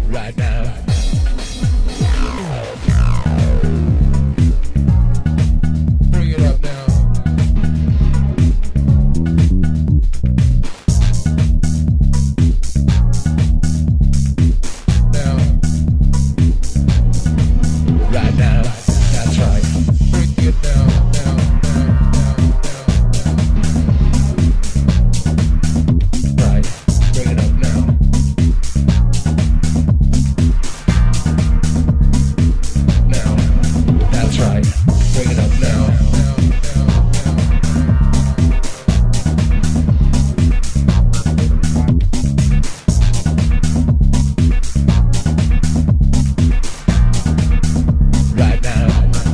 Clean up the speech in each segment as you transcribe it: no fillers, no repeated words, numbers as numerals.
right now. Bring it up now. Now. Right now. That's right. Bring it down, down, down, down, down. Right. Bring it up now. Now. That's right. Bring it up now. Right now.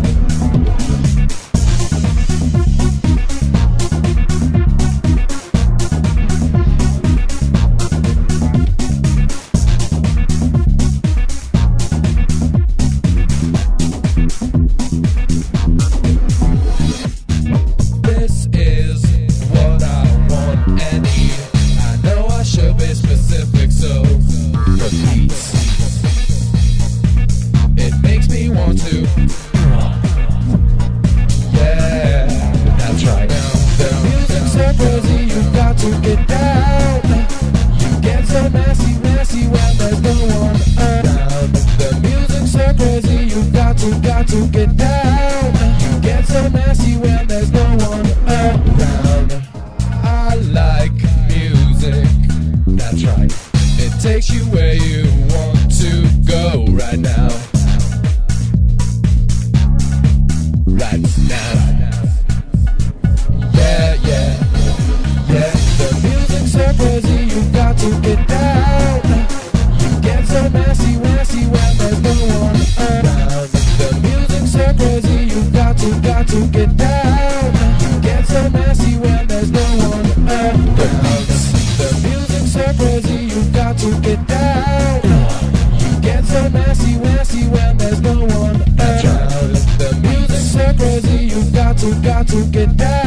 This is what I want and need. I know I should be specific, so repeat. It makes me want to. Yeah, that's right. The music's so crazy, you got to get down. You get so messy, messy when there's no one around. The music's so crazy, you got to get down. You get so messy when there's no one around. I like music, that's right. It takes you where you want to go right now. Right now. Yeah, yeah, yeah. The music's so crazy, you got to get down. You get so messy, messy when there's no one around. The music's so crazy, you got to get down. You get so messy when there's no one around. The music's so crazy, you got to get down. You get so messy, messy when there's no one around. The music's so crazy, you got to get down.